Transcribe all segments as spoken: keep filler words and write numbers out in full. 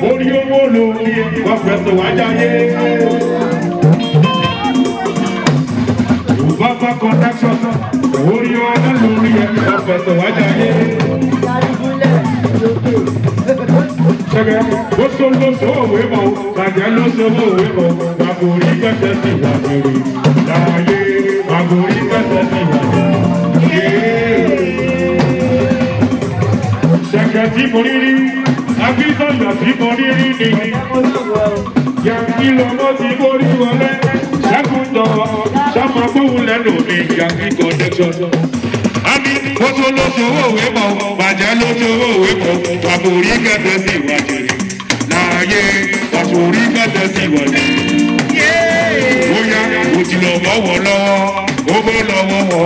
orí owó lórí wọ́n fẹsẹ̀ wájà yé. Bàbá connection orí ọ̀nà lórí wọ́n fẹsẹ̀ wájà yé. Ṣẹ́gẹ́ ó so ló so òwe mọ̀ bàjẹ́ ló so òwe mọ̀ bàbá orí fẹsẹ̀ sí wà lórí láàyè bàbá orí fẹsẹ̀ sí wà lórí. Ṣẹ́gẹ́ tí mo rí rí. Akíntọ́jà tí mo rí rí ni, yàtí lọ́mọ́ tí mo rí wọlé, ṣẹ́kùntọ̀ ṣàmà gbóhùn lẹ́nu mi, yàtí connection. Àmì oṣù lóṣù òwe mọ̀, bàjẹ́ lóṣù òwe mọ̀, wàbò orí kẹ̀kẹ́ sí ìwàjẹ̀. Láàyè wàbò orí kẹ̀kẹ́ sí ìwàjẹ̀. Bóyá o ti lọ bọ́ wọ lọ́wọ́, ó bọ́ lọ́wọ́ wọ.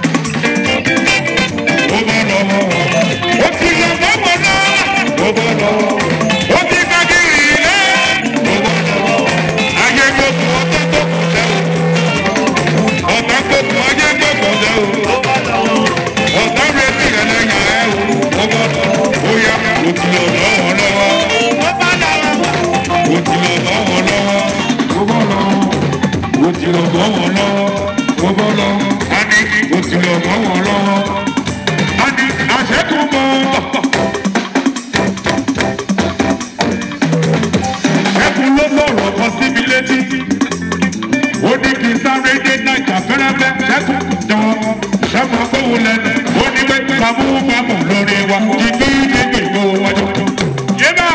Ó bọ́ lọ́wọ́ wọ. Ó ti lọ bọ́ wọ lọ́wọ́. Ó bọ́ lọ́wọ́, ó ti kájí ilé. Ó bọ́ lọ́wọ́, ayé gbogbo ọ̀tá tó kù sẹ́wọ̀. Ọ̀tá gbogbo ayé gbogbo sẹ́wọ̀. Ó bọ́ lọ́wọ́, ọ̀tá retí ẹlẹ́yà ẹ̀ wò. Ó bọ́ lọ́wọ́, ó yá, ó ti lọ lọ́wọ́ lọ́wọ́. Ó bọ́ lọ́wọ́, ó ti lọ lọ́wọ́ lọ́wọ́. Ó bọ́ lọ́wọ́, ó ti lọ lọ́wọ́ lọ́wọ́. Ó bọ́ lọ́wọ́, á ní ó ti lọ lọ́wọ́ lọ́wọ́. Á ní àṣẹ́kù bọ̀. Lọ́rọ̀ kan síbi létí, ó ní kí n sáré dé náírà fẹ́rẹ́fẹ́ ṣẹ́kù jọ ṣẹ́kù gbówó lẹ́nu, ó ní pé bámúbámú lórí wa jíjí jíjí gbówó wájú. Yébà!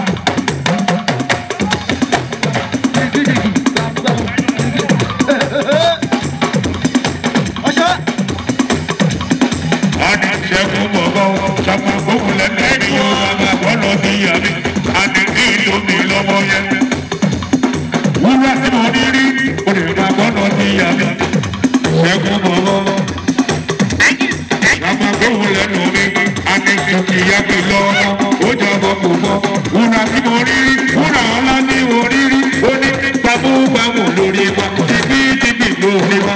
Àní ṣẹ́kù bọ̀bọ̀ ṣẹ́kù gbówó lẹ́nu ẹni yóò wá máa bọ́ lọ sí yàrá, àní ní ìlú mi lọ́mọ yẹn. Wúrà tí mo ní rí, o lè máa gbọ́dọ̀ sí yàrá. Ṣẹ́gun bọ̀bọ̀. Bàbá gbóhùn lẹ́nu mi, a ní kí n kìí yàgbé lọ́wọ́. Ó jọ̀bọ̀ kò bọ̀. Wúrà tí mo rí rí, wúrà ọlá ní orí rí. Ó ní gbàmúgbàmù lórí wa, tìbí tìbí lórí wa.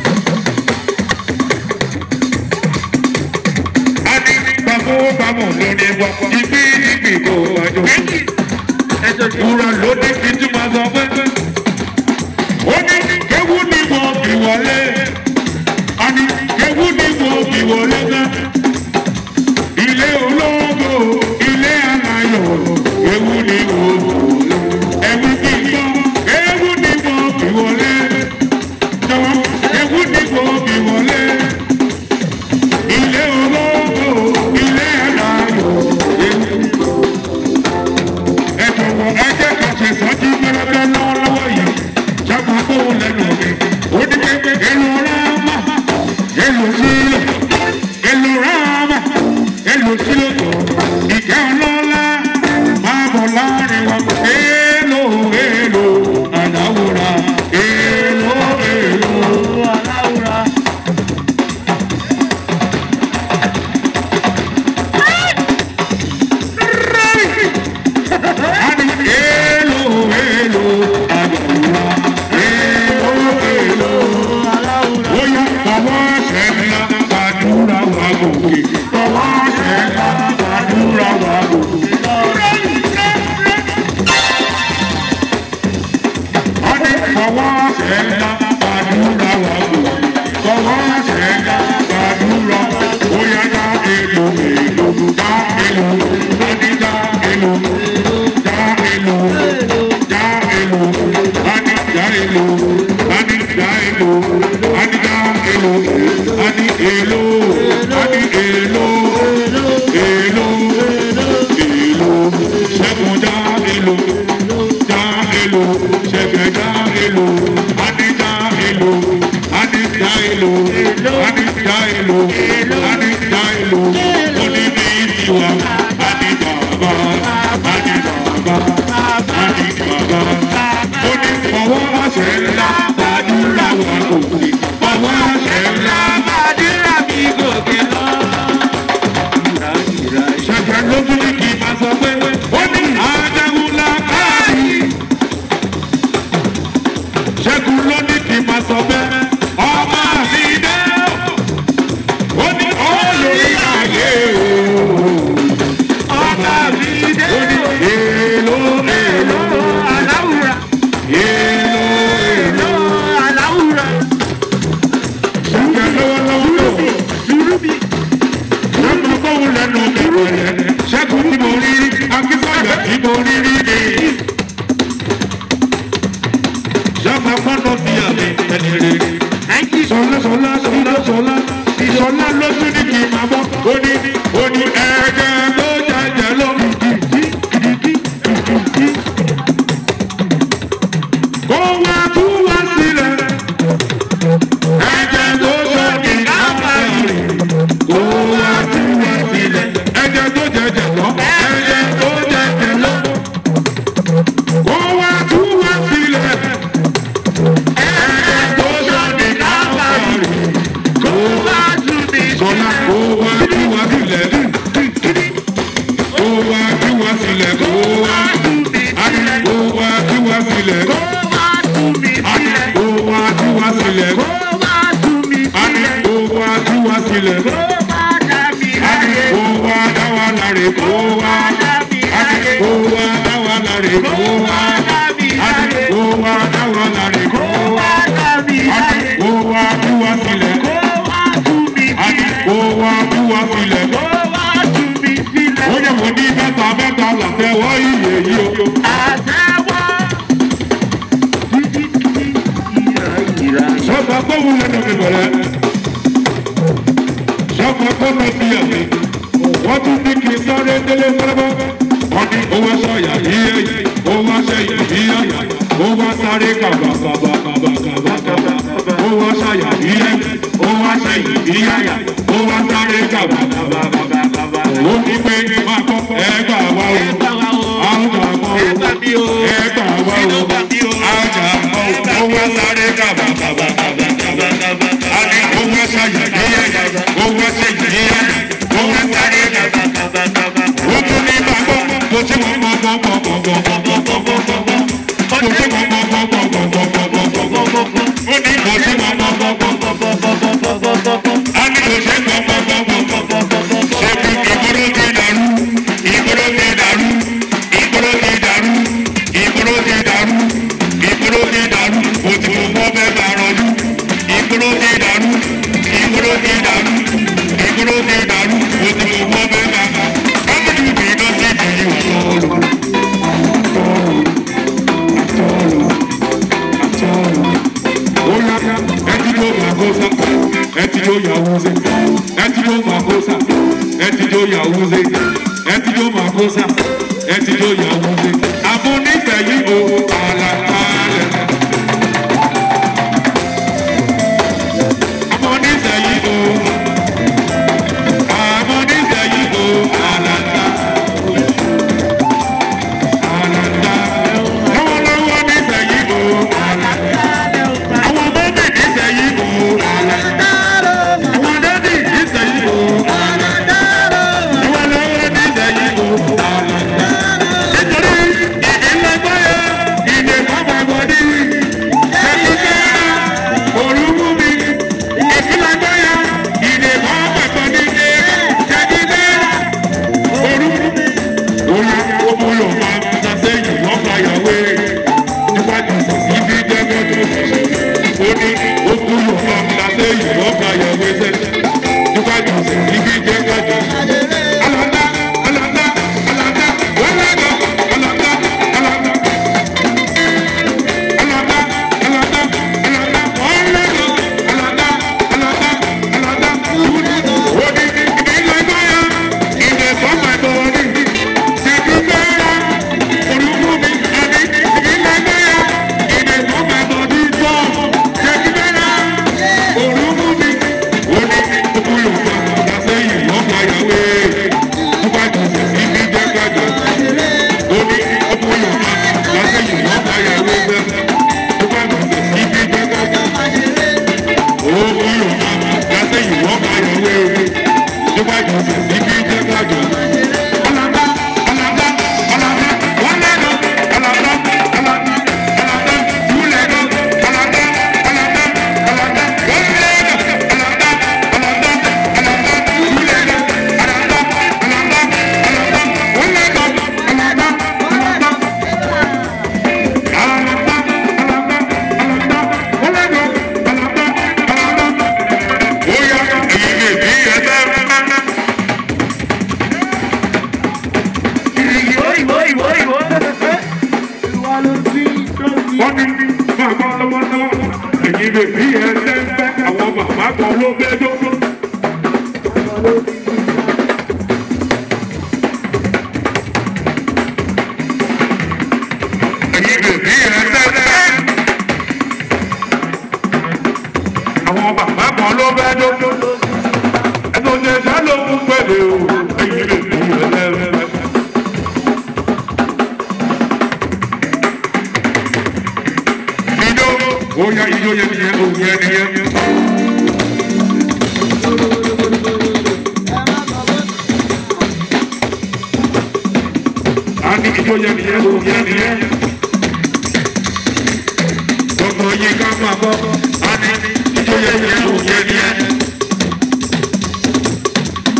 A ní gbàmúgbàmù lórí wa, tìbí tìbí lórí wa. Wúrà ló ní kí n tún máa sọ pé. Ó ní kéwú ni wọ́n fi wọlé. A ní kéwú ni wọ́n fi wọlé náà. Ilé ológo, ilé aláyọ̀, kéwú ni wọ́n fi wọlé. Ẹ̀wù kì í gbọ́, kéwú ni wọ́n fi wọlé. Jọ̀wọ́, kéwú ni wọ́n fi wọlé. Ilé ológo, ilé aláyọ̀, kéwú. Ẹ jọ̀wọ́, ẹ jẹ́ ká ṣe sọ́jí gbẹ́rẹ́gbẹ́ lọ́wọ́lọ́wọ́ yìí. Ṣàkóso gbóhùn lẹ́nu mi. Ó ní pé èlò rámà, èlò sílò, èlò rámà, èlò sílò tó. Ìkẹ́ ọlọ́lá máa bọ̀ láàrin wa. Èlò èlò aláwòrá. Èlò èlò aláwòrá. A ní èlò èlò aláwòrá. Gbàdúrà wà gòkè, bọ̀wọ́ ṣẹ̀dá, gbàdúrà wà gòkè. Wọ́n ní bọ̀wọ́ ṣẹ̀dá, gbàdúrà wà gòkè, bọ̀wọ́ ṣẹ̀dá, gbàdúrà. Ó yá dá èlò èlò, dá èlò, láti dá èlò, dá èlò, dá èlò, láti dá èlò, láti dá èlò, láti dá èlò, láti èlò. Ani èlò, èlò, èlò, ṣẹ́gun já èlò, já èlò, ṣẹ́gun já èlò, ani já èlò, ani já èlò, ani já èlò, ani já èlò, oní bí tiwa, ani bàbá, ani bàbá, ani bàbá, oní fọwọ́ àṣẹ ńlá, gbàdúrà wà gòkè, fọwọ́ àṣẹ ńlá, gbàdúrà bí gòkè lọ. Ṣẹ̀ṣẹ̀ lójú ní kí n máa sọ pé ó ní àdáwùlá ká. láre kó wá. Àní kó wá dáwọ́ láre kó wá. Àní kó wá tú wá sílẹ̀. Àní kó wá tú wá sílẹ̀. Ó yẹ wò ní mẹ́ta mẹ́ta làtẹ̀wọ́ iye yìí o. Sọ́kà kó wúlò ní mi bẹ̀rẹ̀. Sọ́kà kó lọ sí ẹ̀mí. Wọ́n tún ní kí n sáré délé fẹ́rẹ́fẹ́. Wọ́n ní owó sọ̀yà yíyẹ yìí. Owó sẹ́yìn yíyẹ yìí. Owó sáré kàbà kàbà kàbà kàbà kàbà. Owó sọ̀yà yíyẹ yìí. Owó sẹ́yìn yíyẹ yìí. Owó sáré kàbà kàbà kàbà kàbà. Ó ní pé máa kọ́ ẹ̀ẹ́gbà wá o. Àwùjọ àgbọ̀ o. Ẹ̀ẹ́gbà wá o. Àwùjọ àgbọ̀ o. Owó sáré kàbà kàbà kàbà kàbà kàbà. A ní owó sọ̀yà yíyẹ yìí. Owó sẹ́yìn yíyẹ yìí. Owó sáré kàbà kàbà kàbà. Ó tún ní máa gbọ́ kó tí mo gbọ́ gbọ́ gbọ́ gbọ́ gbọ́ gbọ́ gbọ́ gbọ́ gbọ́ gbọ́. Kó tí mo gbọ́ gbọ́ gbọ́ gbọ́ gbọ́ gbọ́ gbọ́ gbọ́ gbọ́ gbọ́ gbọ́. Ó ní kó tí mo gbọ́ gbọ́ gbọ́ gbọ́ gbọ́ gbọ́ gbọ́ gbọ́ gbọ́ gbọ́. A ní kó tí mo gbọ́ gbọ́ gbọ́ gbọ́ gbọ́ gbọ́ gbọ́. Ṣebí ìgboro ti dàrú, ìgboro ti dàrú, ìgboro ti dàrú, ìgboro ti dàrú, ìgboro ti dàrú. Ó ti mo gbọ́ bẹ́ẹ̀ bá rọjú. Ìgboro ti dàrú, ìgboro ti dàrú, ìgboro ti dàrú. Ó ti mo gbọ́ bẹ́ẹ̀ bá rọjú. Kábíyèsí mi lọ sí ìdílé ọ̀ṣọ́. Etijo yahuze, etijo makosa, etijo yahuze, etijo makosa, etijo yahuze. Amúnisẹ̀ yìí o, àlàkalẹ̀. Amúnisẹ̀ yìí o, amúnisẹ̀ yìí o, àlàkalẹ̀. Àlàkalẹ̀. Lọ́wọ́lọ́wọ́ nísẹ̀ yìí o, àlàkalẹ̀. Àwọn mọ́mí nísẹ̀ yìí o, àlàkalẹ̀.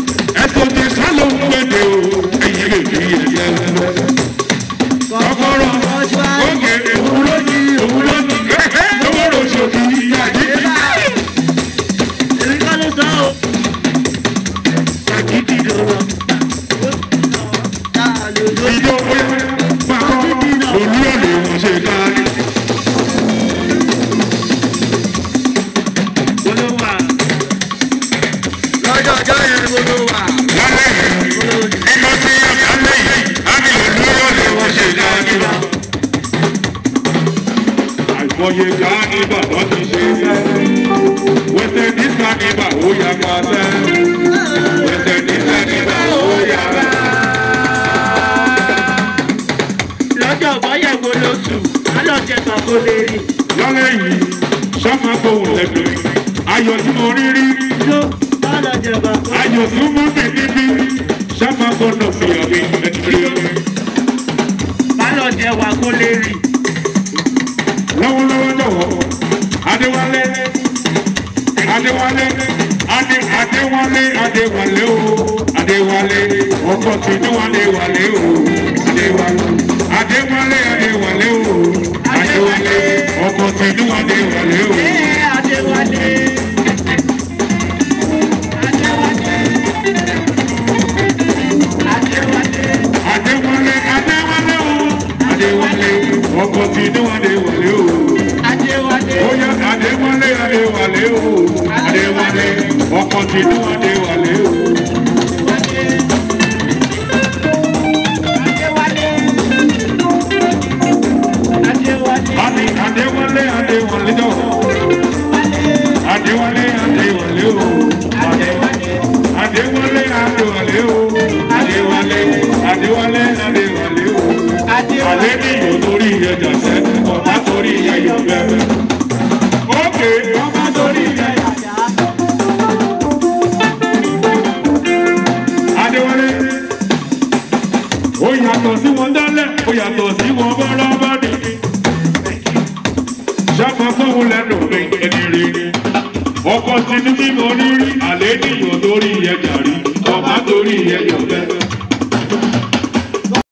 Kọ́kọ́rọ́ àìmọye káníbà tó ti ṣe sẹ́. Wẹ́sẹ̀ ní káníbà ó yá pa sẹ́. Wẹ́sẹ̀ ní káníbà ó yá pa. Lọ́jọ́ bọ́yẹ̀wò lóṣù, alọ́jẹ́ bàbá lè rí. Lọ́lẹ́ yìí, sọ́mà gbóhùn lẹ́nu. Ayọ̀ tí mo rí rí. Ló alọ́jẹ́ bàbá. Ayọ̀ tí mo bẹ̀ níbí. Sọ́mà gbọ́dọ̀ fi ọ̀bí ẹ̀dùnú. Alọ́jẹ́ wà kó lè rí. Lọ́wọ́lọ́wọ́ lọ́wọ́, Adéwálé, Adéwálé, Adé Adéwálé, Adéwálé o, Adéwálé, ọkọ̀ tí ní wálé wálé o, Adéwálé, Adéwálé, Adéwálé o, Adéwálé, ọkọ̀ tí ní wálé wálé o. Adéwálé. Adéwálé. Adéwálé. Adéwálé, Adéwálé o, Adéwálé, ọkọ̀ tí ní wálé wálé o. Adéwálé. Oya Adéwálé, Adéwálé o, Adéwálé, ọkọ̀ tí ní wálé wálé o. Adé Adéwálé, Adéwálé jọ. Adéwálé, Adéwálé o. Adéwálé, Adéwálé, Adéwálé o. Adéwálé, Adéwálé, Adéwálé o. Adé ní ìyó torí ẹja sẹ́, ọba torí ẹyọ bẹ́ẹ̀. Ókè, ọba torí ẹyọ. Adéwálé, ó yàtọ̀ sí wọn dálẹ̀, ó yàtọ̀ sí wọn bọ́lá bá dé. Ṣáfà fóun lẹ́nu mi ẹni rí. Ọkọ̀ tí ní mímọ́ ní rí, àlẹ́ níyàn torí ẹja rí, ọba torí ẹyọ bẹ́ẹ̀.